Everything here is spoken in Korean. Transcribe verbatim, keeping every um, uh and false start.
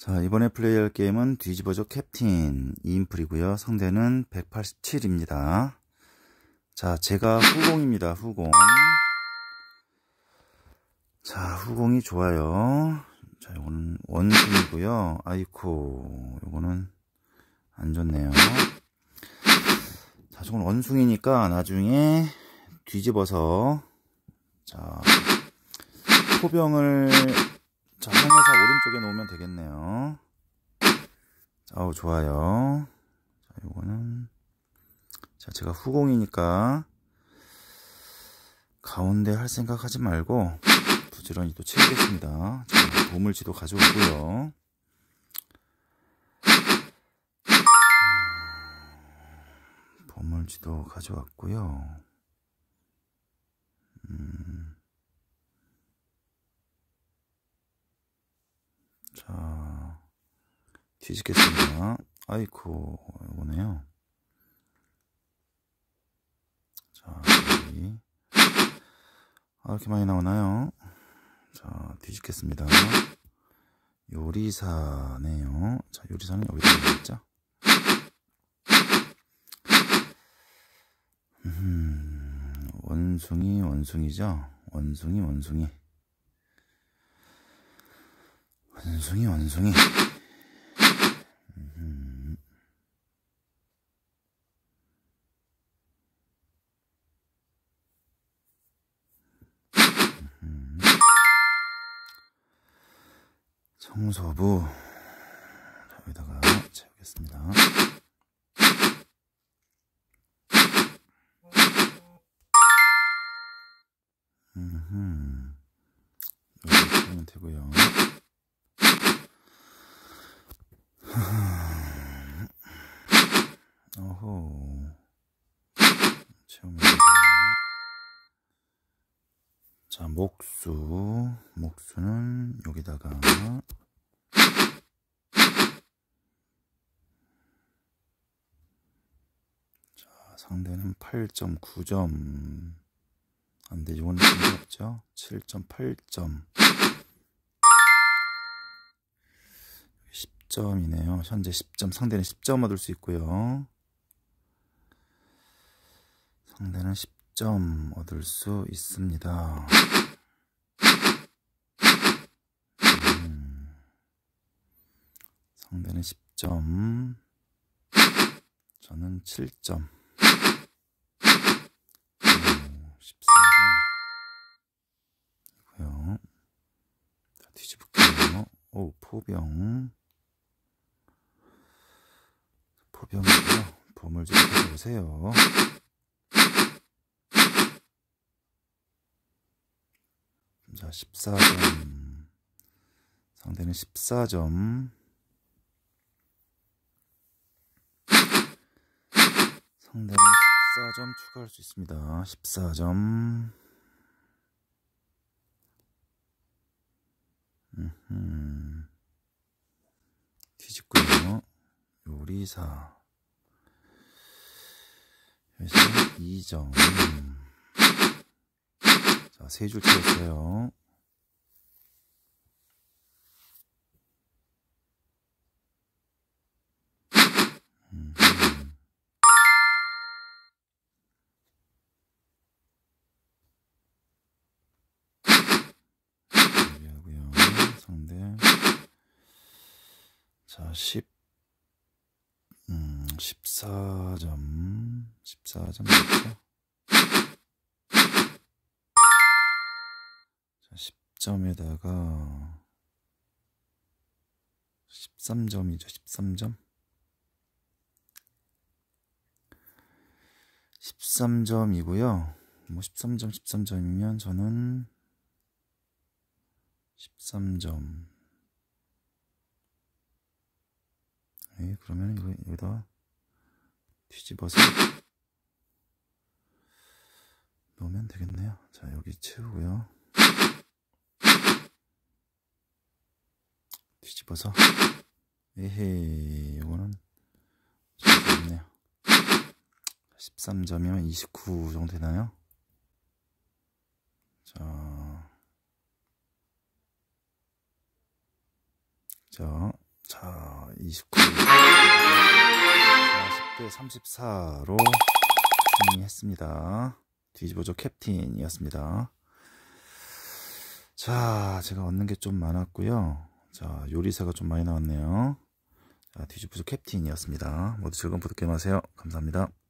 자, 이번에 플레이할 게임은 뒤집어져 캡틴 이 인풀이고요. 상대는 백팔십칠입니다. 자, 제가 후공입니다. 후공. 자, 후공이 좋아요. 자, 이거는 원숭이고요. 아이쿠, 이거는 안 좋네요. 자, 저건 원숭이니까 나중에 뒤집어서 자, 포병을 자, 항해사 오른쪽에 놓으면 되겠네요. 자, 아우, 좋아요. 자, 요거는 자, 제가 후공이니까 가운데 할 생각 하지 말고 부지런히 또 채우겠습니다. 자, 보물지도 가져오고요. 보물지도 가져왔고요. 음. 자, 뒤집겠습니다. 아이쿠, 이거네요. 자, 여기. 아, 이렇게 많이 나오나요? 자, 뒤집겠습니다. 요리사네요. 자, 요리사는 여기다 있죠? 음, 원숭이, 원숭이죠? 원숭이, 원숭이. 원숭이, 원숭이. 음. 음. 청소부. 자, 여기다가 채우겠습니다. 음. 여기 채우면 되고요. 어호. 채우면 되고요. 자, 목수. 목수는 여기다가 자, 상대는 팔 점 구 점. 안돼, 이거는 좀 없죠? 칠 점 팔 점. 십 점이네요. 현재 십 점. 상대는 십 점 얻을 수 있고요. 상대는 십 점 얻을 수 있습니다. 음. 상대는 십 점. 저는 칠 점. 오, 십사 점이고요. 자, 뒤집을게요. 오, 포병. 포병이고요. 보물 좀 가져오세요. 자, 십사 점. 상대는 십사 점. 상대는 십사 점 추가할 수 있습니다. 십사 점. 음흠. 뒤집고요. 요리사. 여기서는 이 점. 자, 세 줄 채웠어요. 음. 여기 하고요. 상대. 자, 십. 음, 십사 점. 십사 점 맞죠? 자, 십 점에다가 십삼 점이죠. 십삼 점. 십삼 점이고요. 뭐 십삼 점, 십삼 점이면 저는 십삼 점. 네, 그러면 이거 여기다 뒤집어서 놓으면 되겠네요. 자, 여기 채우고요. 뒤집어서. 에헤이, 이거는 좀 좋네요. 십삼 점이면 이십구 정도 되나요? 자, 자, 자, 이십구, 사십 대 삼십사로 승리했습니다. 뒤집어줘 캡틴이었습니다. 자, 제가 얻는 게 좀 많았고요. 자, 요리사가 좀 많이 나왔네요. 자, 뒤집어줘 캡틴이었습니다. 모두 즐거운 보드게임 하세요. 감사합니다.